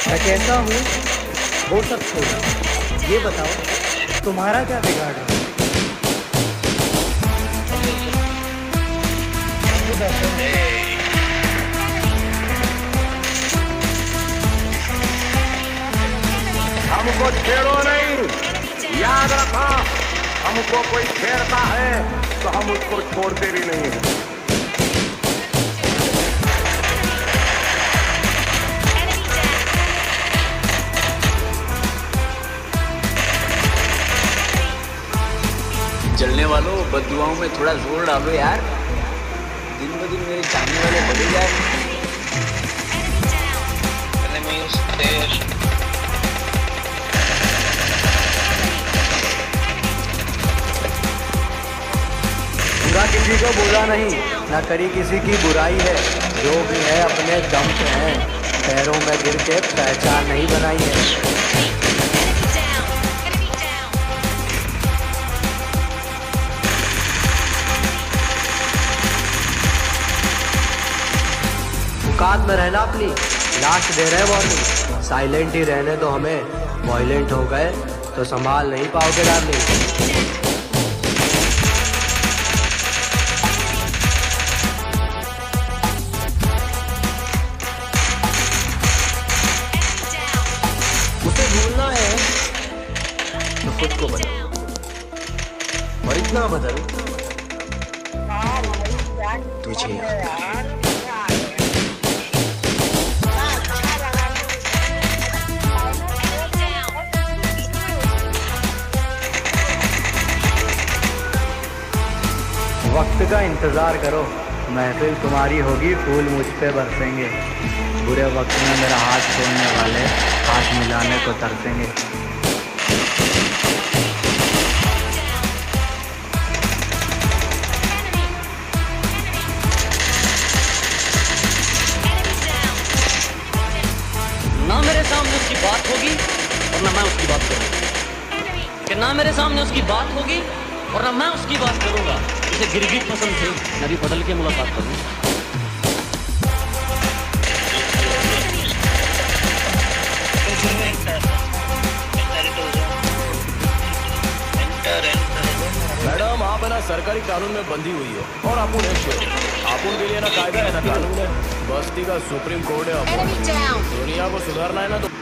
मैं कैसा हूँ वो सब छोड़ो, ये बताओ तुम्हारा क्या बिगाड़ रहा है? हमको छेड़ो नहीं, याद रखो, हमको कोई छेड़ता है तो हम उसको छोड़ते भी नहीं हैं। जलने वालों, बददुआओं में थोड़ा जोर डालो यार। दिन ब दिन मेरे चाहने वाले बढ़े जाए। बुरा किसी को बुरा नहीं, ना करी किसी की बुराई है। जो भी है अपने दम पे है, पैरों में गिर के पहचान नहीं बनाई है। औकात में रहना अपनी, लास्ट दे रहे वार्निंग। साइलेंट ही रहने दो हमें, वायलेंट हो गए तो संभाल नहीं पाओगे डार्लिंग। उसे भूलना है तो खुद को बदल, और इतना बदल तुझे वक्त का इंतज़ार करो, महफिल तुम्हारी होगी, फूल मुझ पे बरसेंगे। बुरे वक्त में मेरा हाथ छोड़ने वाले हाथ मिलाने को तरसेंगे। ना मेरे सामने उसकी बात होगी और ना मैं उसकी बात करूँगा। कि ना मेरे सामने उसकी बात होगी और ना मैं उसकी बात करूँगा। उसे गिरगिट पसंद थे, मैं भी बदल के मुलाकात करूँगा। मैडम, आप है ना सरकारी कानून में बंधी हुई है और आपुन है शेर। आपुन के लिए ना कायदा है ना कानून है। बस्ती का सुप्रीम कोर्ट है। दुनिया को सुधारना है ना तो